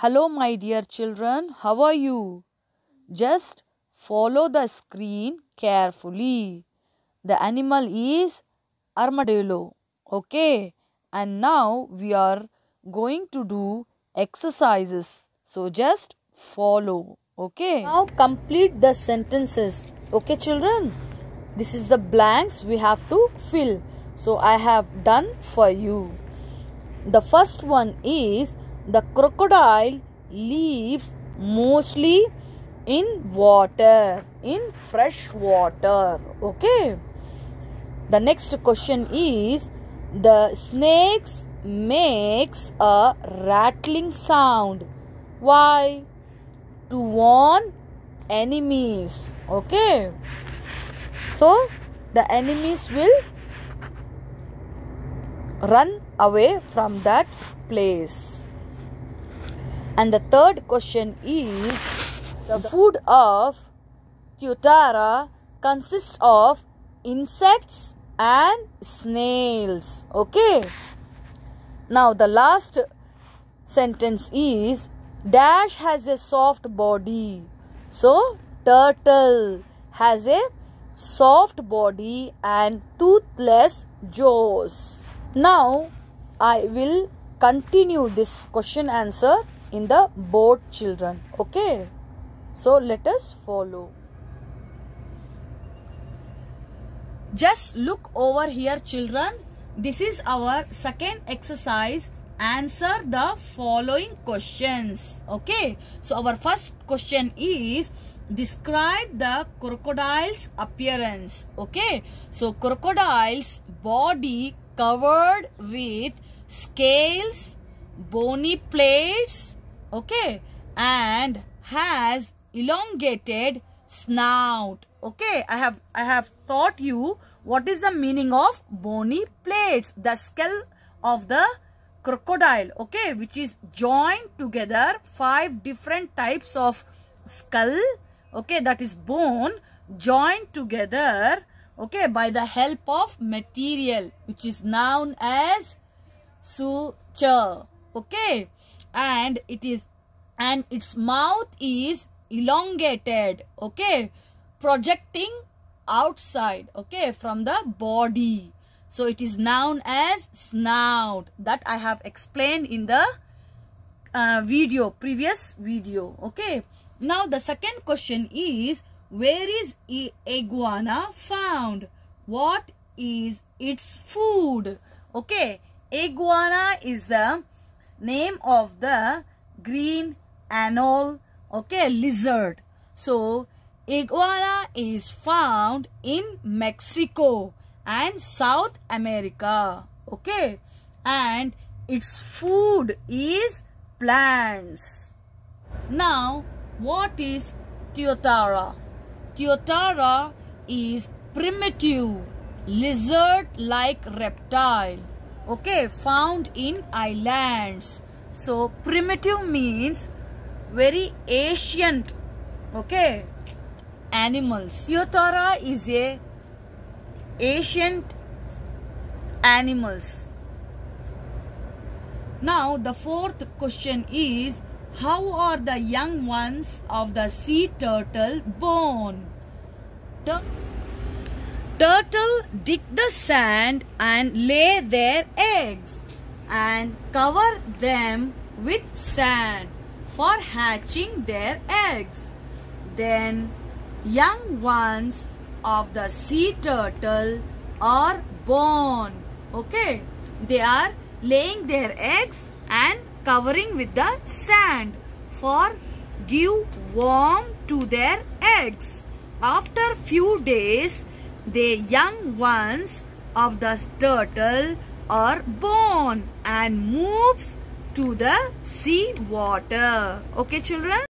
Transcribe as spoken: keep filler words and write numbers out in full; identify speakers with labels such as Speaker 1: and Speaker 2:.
Speaker 1: Hello my dear children, how are you? Just follow the screen carefully. The animal is armadillo. Okay, and now we are going to do exercises. So just follow. Okay. Now complete the sentences. Okay children. This is the blanks we have to fill. So I have done for you. The first one is the crocodile lives mostly in water, in fresh water. Okay. The next question is the snakes makes a rattling sound. Why? To warn enemies. Okay. So the enemies will run away from that place. And the third question is the food of Tuatara consists of insects and snails. Okay. Now the last sentence is Dash has a soft body. So turtle has a soft body and toothless jaws. Now I will continue this question answer in the board children. Okay. So let us follow. Just look over here children. This is our second exercise. Answer the following questions. Okay. So our first question is describe the crocodile's appearance. Okay. So crocodile's body covered with scales, bony plates, okay, and has elongated snout. Okay, I have I have taught you what is the meaning of bony plates, the skull of the crocodile, okay, which is joined together five different types of skull, okay, that is bone joined together, okay, by the help of material which is known as suture. Okay, and it is and its mouth is elongated, okay, projecting outside, okay, from the body. So it is known as snout, that I have explained in the uh, video previous video. Okay, now the second question is where is iguana found? What is its food? Okay, iguana is the name of the green anole, okay, lizard. So iguana is found in Mexico and South America, okay, and its food is plants. Now what is Tuatara? Tuatara is primitive lizard-like reptile, okay, found in islands. So primitive means very ancient, okay, animals. Tuatara is a ancient animals. Now the fourth question is how are the young ones of the sea turtle born? The turtle dig the sand and lay their eggs and cover them with sand for hatching their eggs. Then young ones of the sea turtle are born. Okay, they are laying their eggs and covering with the sand for give warmth to their eggs. After few days, the young ones of the turtle are born and moves to the sea water. Okay children.